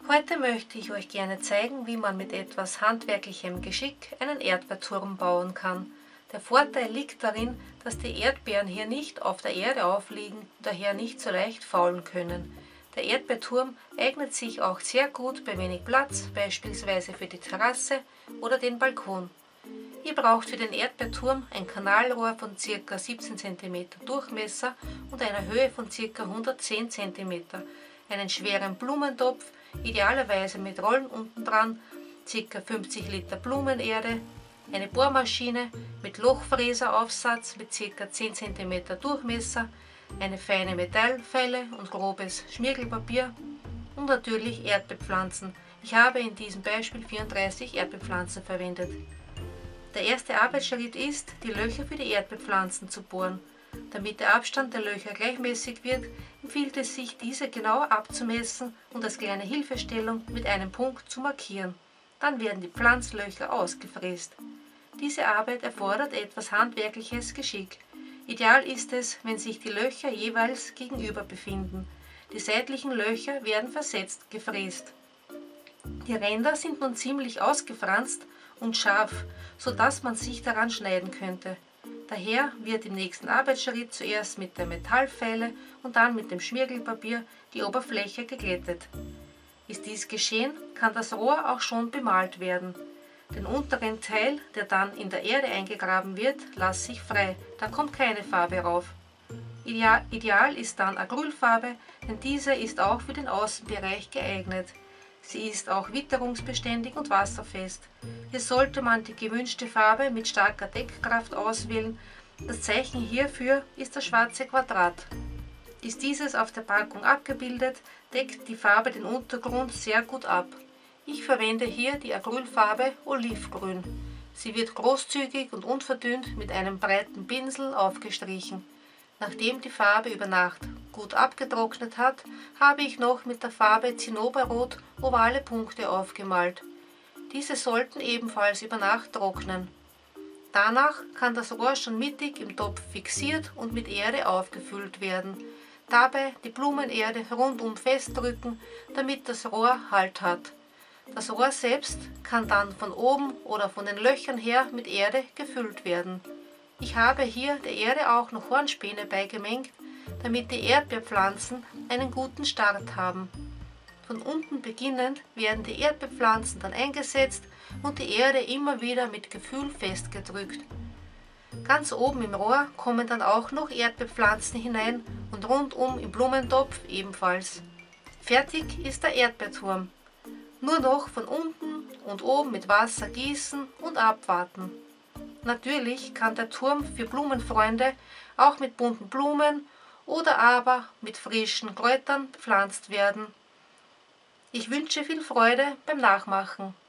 Heute möchte ich euch gerne zeigen, wie man mit etwas handwerklichem Geschick einen Erdbeerturm bauen kann. Der Vorteil liegt darin, dass die Erdbeeren hier nicht auf der Erde aufliegen und daher nicht so leicht faulen können. Der Erdbeerturm eignet sich auch sehr gut bei wenig Platz, beispielsweise für die Terrasse oder den Balkon. Ihr braucht für den Erdbeerturm ein Kanalrohr von ca. 17 cm Durchmesser und einer Höhe von ca. 110 cm, einen schweren Blumentopf, idealerweise mit Rollen unten dran, ca. 50 Liter Blumenerde, eine Bohrmaschine mit Lochfräseraufsatz mit ca. 10 cm Durchmesser, eine feine Metallfeile und grobes Schmirgelpapier und natürlich Erdbeerpflanzen. Ich habe in diesem Beispiel 34 Erdbeerpflanzen verwendet. Der erste Arbeitsschritt ist, die Löcher für die Erdbeerpflanzen zu bohren. Damit der Abstand der Löcher gleichmäßig wird, empfiehlt es sich, diese genau abzumessen und als kleine Hilfestellung mit einem Punkt zu markieren. Dann werden die Pflanzlöcher ausgefräst. Diese Arbeit erfordert etwas handwerkliches Geschick. Ideal ist es, wenn sich die Löcher jeweils gegenüber befinden. Die seitlichen Löcher werden versetzt gefräst. Die Ränder sind nun ziemlich ausgefranst und scharf, sodass man sich daran schneiden könnte. Daher wird im nächsten Arbeitsschritt zuerst mit der Metallfeile und dann mit dem Schmirgelpapier die Oberfläche geglättet. Ist dies geschehen, kann das Rohr auch schon bemalt werden. Den unteren Teil, der dann in der Erde eingegraben wird, lasse ich frei, da kommt keine Farbe rauf. Ideal ist dann Acrylfarbe, denn diese ist auch für den Außenbereich geeignet. Sie ist auch witterungsbeständig und wasserfest. Hier sollte man die gewünschte Farbe mit starker Deckkraft auswählen. Das Zeichen hierfür ist das schwarze Quadrat. Ist dieses auf der Packung abgebildet, deckt die Farbe den Untergrund sehr gut ab. Ich verwende hier die Acrylfarbe Olivgrün. Sie wird großzügig und unverdünnt mit einem breiten Pinsel aufgestrichen. Nachdem die Farbe über Nacht gut abgetrocknet hat, habe ich noch mit der Farbe Zinnoberrot ovale Punkte aufgemalt. Diese sollten ebenfalls über Nacht trocknen. Danach kann das Rohr schon mittig im Topf fixiert und mit Erde aufgefüllt werden. Dabei die Blumenerde rundum festdrücken, damit das Rohr Halt hat. Das Rohr selbst kann dann von oben oder von den Löchern her mit Erde gefüllt werden. Ich habe hier der Erde auch noch Hornspäne beigemengt, damit die Erdbeerpflanzen einen guten Start haben. Von unten beginnend werden die Erdbeerpflanzen dann eingesetzt und die Erde immer wieder mit Gefühl festgedrückt. Ganz oben im Rohr kommen dann auch noch Erdbeerpflanzen hinein und rundum im Blumentopf ebenfalls. Fertig ist der Erdbeerturm. Nur noch von unten und oben mit Wasser gießen und abwarten. Natürlich kann der Turm für Blumenfreunde auch mit bunten Blumen oder aber mit frischen Kräutern bepflanzt werden. Ich wünsche viel Freude beim Nachmachen.